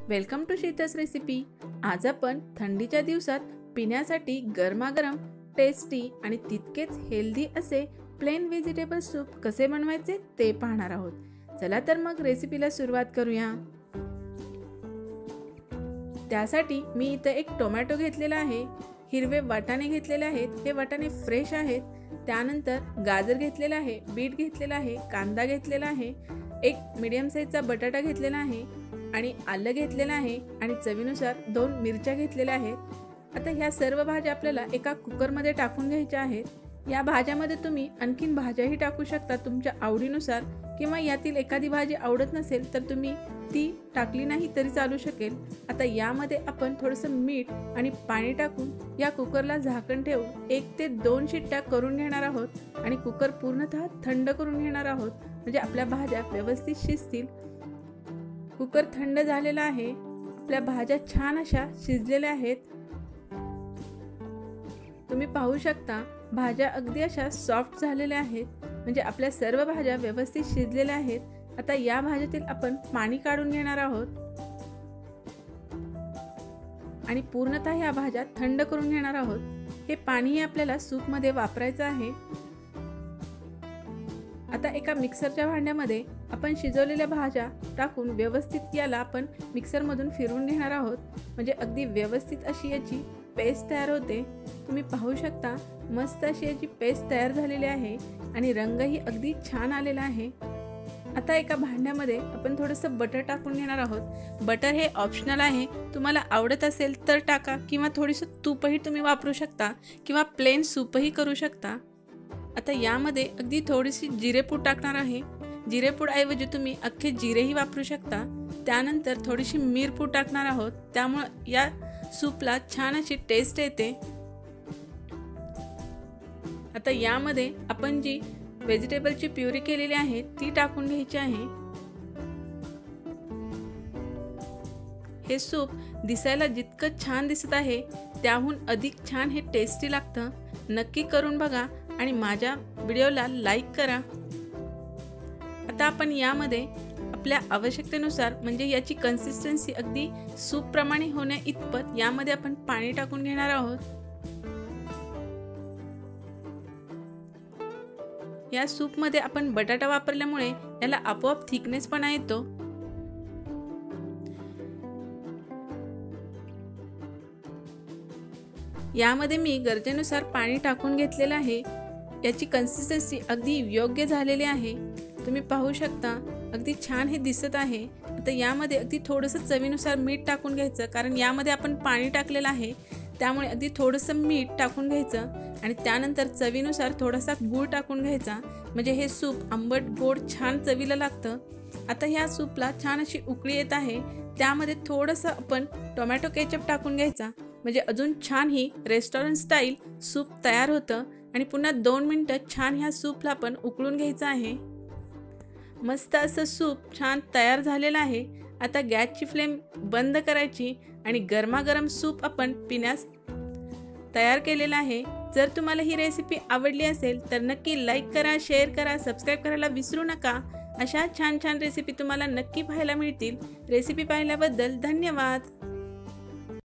Welcome to शीतस recipe. आज आपण थंडीच्या दिवसात पिण्यासाठी गरमागरम टेस्टी आणि तितकेच हेल्दी असे प्लेन व्हेजिटेबल सूप कसे बनवायचे ते पाहणार आहोत। चला तर मग रेसिपीला सुरुवात करूया। त्यासाठी मी इथे एक टोमॅटो घेतलेला आहे, हिरवे वाटाणे घेतलेले आहेत, हे वाटाणे फ्रेश आहेत। त्यानंतर गाजर घेतलेला आहे, बीट घेतलेला आहे, कांदा घेतलेला आहे, एक मीडियम साईजचा बटाटा घेतलेला आहे आणि आलं घेतलेलं आहे आणि चवीनुसार 2 मिरच्या घेतलेल्या आहेत। आता ह्या सर्व भाज्या आपल्याला एका कुकरमध्ये टाकून घ्यायच्या आहेत। या भाज्यामध्ये तुम्ही आणखीन भाज्याही टाकू शकता तुमच्या आवडीनुसार, किंवा यातील एखादी भाजी आवडत नसेल तर तुम्ही ती टाकली नाही तरी चालू शकेल। आता यामध्ये आपण थोडंसं मीठ आणि पाणी टाकून या कुकरला झाकण ठेवून 1 ते 2 शिट्ट्या करून घेणार आहोत आणि कुकर पूर्णतः थंड करून घेणार आहोत, म्हणजे आपल्या भाज्या व्यवस्थित शिजतील। कुकर थंड झालेला आहे, आपल्या भाज्या छान अशा शिजलेल्या आहेत। तुम्ही पाहू शकता भाज्या अगदी अशा सॉफ्ट झालेल्या आहेत, म्हणजे आपल्या सर्व भाज्या व्यवस्थित शिजलेल्या आहेत। आता या भाज्यातील आपण पाणी काढून घेणार आहोत आणि पूर्णतः ह्या भाज्या थंड करून घेणार आहोत। हे पाणी आपल्याला सूप मध्ये वापरायचं आहे। आता एका मिक्सरच्या भांड्यामध्ये आपण शिजवलेल्या भाज्या टाकून व्यवस्थित याला आपण मिक्सर मधून फिरवून घेणार आहोत, म्हणजे अगदी व्यवस्थित अशी याची पेस्ट तयार होते। तुम्ही पाहू शकता मस्त अशी याची पेस्ट तयार झालेली आहे आणि रंगही अगदी छान आलेला आहे। आता एका भांड्यामध्ये आपण थोडंसं बटर टाकून घेणार आहोत। बटर हे ऑप्शनल आहे, तुम्हाला आवडत असेल तर टाका, किंवा थोडीसं तूपही तुम्ही वापरू शकता, किंवा प्लेन सूपही करू शकता। आता यामध्ये अगदी थोडीशी जिरेपूड टाकणार आहे। जिरेपूड ऐवजी तुम्ही अख्खे जिरेही वापरू शकता। त्यानंतर थोडीशी मिरपूड टाकणार आहोत, त्यामुळे या सूपला छान अशी टेस्ट येते। आता यामध्ये आपण जी व्हेजिटेबलची प्युरी केलेली आहे ती टाकून घ्यायची आहे। हे सूप दिसायला जितकं छान दिसत आहे त्याहून अधिक छान हे टेस्टी लागतं। नक्की करून बघा आणि माझ्या व्हिडिओला लाईक करा। आता आपण यामध्ये आपल्या आवश्यकतेनुसार, म्हणजे याची कन्सिस्टन्सी अगदी सूप प्रमाणे होण्या इतपत यामध्ये आपण पाणी टाकून घेणार आहोत। या सूप मध्ये आपण बटाटा वापरल्यामुळे याला आपोआप थिकनेसपणा येतो। यामध्ये मी गरजेनुसार पाणी टाकून घेतलेलं आहे। याची कन्सिस्टन्सी अगदी योग्य झालेली आहे, तुम्ही पाहू शकता अगदी छान हे दिसत आहे। आता यामध्ये अगदी थोडंसं चवीनुसार मीठ टाकून घ्यायचं, कारण यामध्ये आपण पाणी टाकलेलं आहे, त्यामुळे अगदी थोडंसं मीठ टाकून घ्यायचं आणि त्यानंतर चवीनुसार थोडासा गूळ टाकून घ्यायचा, म्हणजे हे सूप आंबट गोड छान चवीला लागतं। आता ह्या सूपला छान अशी उकळी येत आहे, त्यामध्ये थोडंसं आपण टोमॅटो केचप टाकून घ्यायचा, म्हणजे अजून छान ही रेस्टॉरंट स्टाईल सूप तयार होतं। आणि पुन्हा 2 मिनिटं छान ह्या सूपला आपण उकळून घ्यायचं आहे। मस्त असं सूप छान तयार झालेलं आहे। आता गॅसची फ्लेम बंद करायची आणि गरमागरम सूप आपण पिण्यास तयार केलेला आहे। जर तुम्हाला ही रेसिपी आवडली असेल तर नक्की लाईक करा, शेअर करा, सबस्क्राईब करायला विसरू नका। अशा छान छान रेसिपी तुम्हाला नक्की पाहायला मिळतील। रेसिपी पाहिल्याबद्दल धन्यवाद।